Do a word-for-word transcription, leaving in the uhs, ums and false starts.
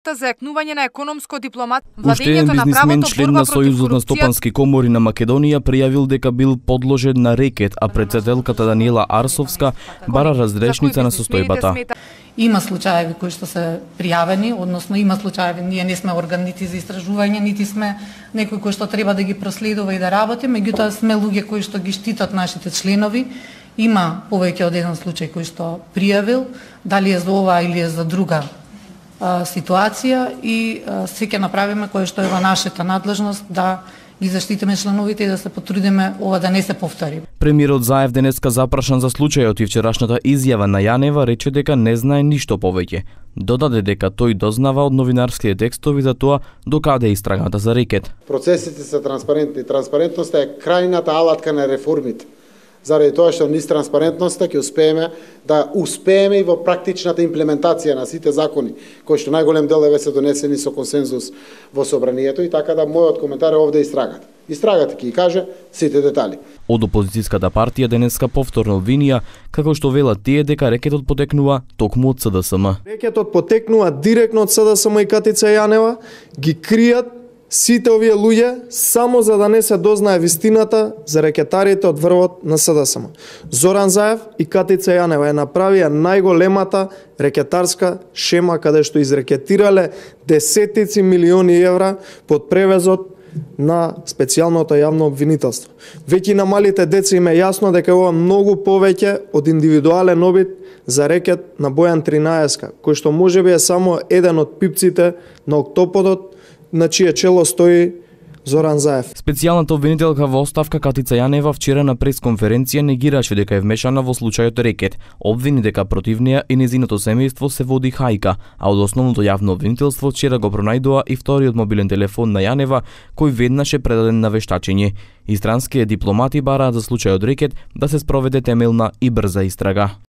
молбата за јакнување на економско дипломат. Уште еден бизнисмен, член на Сојузот на стопански комори на Македонија, пријавил дека бил подложен на рекет, а председателката Даниела Арсовска бара разрешница на состојбата. Има случаеви кои што се пријавени, односно има случаеви, ние не сме орган нити за истражување, нити сме некој кој што треба да ги проследува и да работи, меѓутоа сме луѓе кои што ги штитат нашите членови. Има повеќе од еден случај кој што пријавил, дали е за ова или е за друга а, ситуација и а, се ќе направиме кој што е во нашата надлежност да ги заштитиме членовите и да се потрудиме ова да не се повтори. Премиерот Заев денеска запрашан за случајот и вчерашната изјава на Јанева рече дека не знае ништо повеќе. Додаде дека тој дознава од новинарските текстови за тоа докаде е истрагата за рекет. Процесите се транспарентни. Транспарентноста е крајната алатка на реформите. Заради тоа што низ транспарентноста ќе успееме да успееме и во практичната имплементација на сите закони, кои што најголем дел еве се донесени со консензус во собранието, и така да мојот коментар е овде истрагата. Истрагата ќе ги каже сите детали. Од опозицијската партија денеска повторно обвинија како што велат тие дека рекетот потекнува токму од С Д С М. Рекетот потекнува директно од С Д С М и Катица Јанева, ги кријат сите овие луѓе само за да не се дознае вистината за рекетарите од врвот на С Д С М. Зоран Заев и Катица Јанева ја направија најголемата рекетарска шема каде што изрекетирале десетици милиони евра под превезот на специјалното јавно обвинителство. Веќе на малите деца им е јасно дека ова многу повеќе од индивидуален обид за рекет на Бојан Тринаеска, кој што можеби е само еден од пипците на октоподот на чие чело стои Зоран Заев. Специјалната обвинителка во оставка Катица Јанева вчера на пресконференција негираше дека е вмешана во случајот рекет. Обвини дека против неја и незиното семејство се води хајка, а од основното јавно обвинителство вчера го пронајдоа и вториот мобилен телефон на Јанева, кој веднаш е предаден на вештачење. Истранските дипломати бараат за случајот рекет да се спроведе темелна и брза истрага.